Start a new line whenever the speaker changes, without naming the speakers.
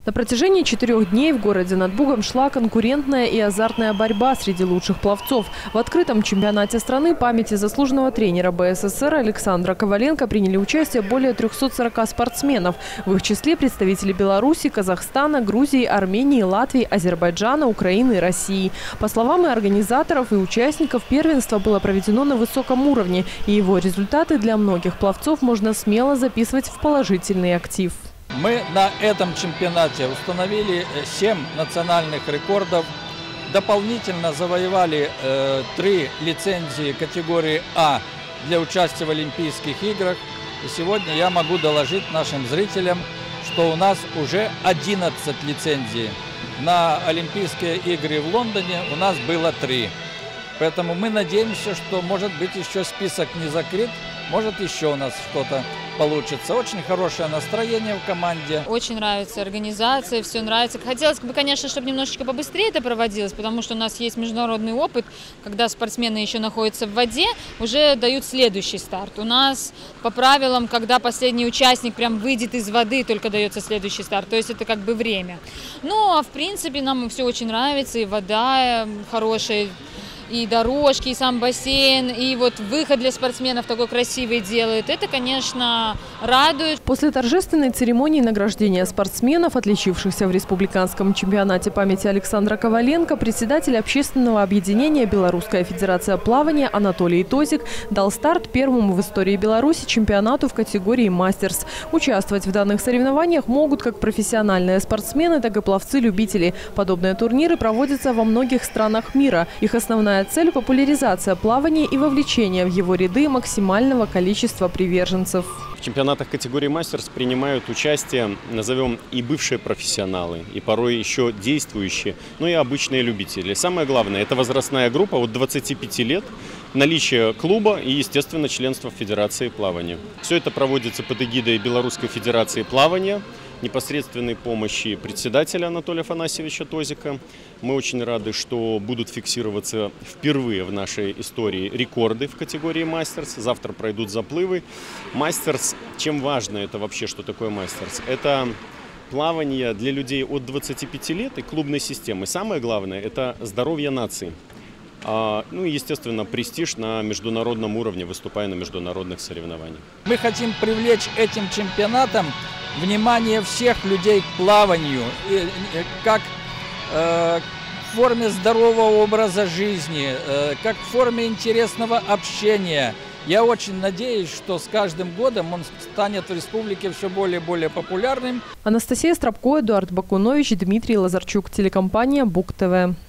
На протяжении 4 дней в городе над Бугом шла конкурентная и азартная борьба среди лучших пловцов. В открытом чемпионате страны памяти заслуженного тренера БССР Александра Коваленко приняли участие более 340 спортсменов. В их числе представители Беларуси, Казахстана, Грузии, Армении, Латвии, Азербайджана, Украины и России. По словам и организаторов, и участников, первенство было проведено на высоком уровне. И его результаты для многих пловцов можно смело записывать в положительный актив.
Мы на этом чемпионате установили 7 национальных рекордов, дополнительно завоевали 3 лицензии категории А для участия в Олимпийских играх. И сегодня я могу доложить нашим зрителям, что у нас уже 11 лицензий. На Олимпийские игры в Лондоне у нас было 3. Поэтому мы надеемся, что, может быть, еще список не закрыт, может, еще у нас что-то получится. Очень хорошее настроение в команде.
Очень нравится организация, все нравится. Хотелось бы, конечно, чтобы немножечко побыстрее это проводилось, потому что у нас есть международный опыт, когда спортсмены еще находятся в воде, уже дают следующий старт. У нас по правилам, когда последний участник прям выйдет из воды, только дается следующий старт. То есть это как бы время. Ну, а в принципе нам все очень нравится, и вода хорошая, и дорожки, и сам бассейн, и вот выход для спортсменов такой красивый делают. Это, конечно, радует.
После торжественной церемонии награждения спортсменов, отличившихся в республиканском чемпионате памяти Александра Коваленко, председатель общественного объединения «Белорусская федерация плавания» Анатолий Тозик дал старт первому в истории Беларуси чемпионату в категории «Мастерс». Участвовать в данных соревнованиях могут как профессиональные спортсмены, так и пловцы-любители. Подобные турниры проводятся во многих странах мира. Их основная цель – популяризация плавания и вовлечение в его ряды максимального количества приверженцев.
В чемпионатах категории «Мастерс» принимают участие, назовем, и бывшие профессионалы, и порой еще действующие, но и обычные любители. Самое главное – это возрастная группа от 25 лет, наличие клуба и, естественно, членство в Федерации плавания. Все это проводится под эгидой Белорусской Федерации плавания, непосредственной помощи председателя Анатолия Афанасьевича Тозика. Мы очень рады, что будут фиксироваться впервые в нашей истории рекорды в категории «Мастерс». Завтра пройдут заплывы. «Мастерс», чем важно это вообще, что такое «Мастерс»? Это плавание для людей от 25 лет и клубной системы. Самое главное – это здоровье нации. Ну и, естественно, престиж на международном уровне, выступая на международных соревнованиях.
Мы хотим привлечь этим чемпионатом внимание всех людей к плаванию, как в форме здорового образа жизни, как в форме интересного общения. Я очень надеюсь, что с каждым годом он станет в республике все более и более популярным.
Анастасия Стропко, Эдуард Бакунович, Дмитрий Лазарчук, телекомпания Буг ТВ.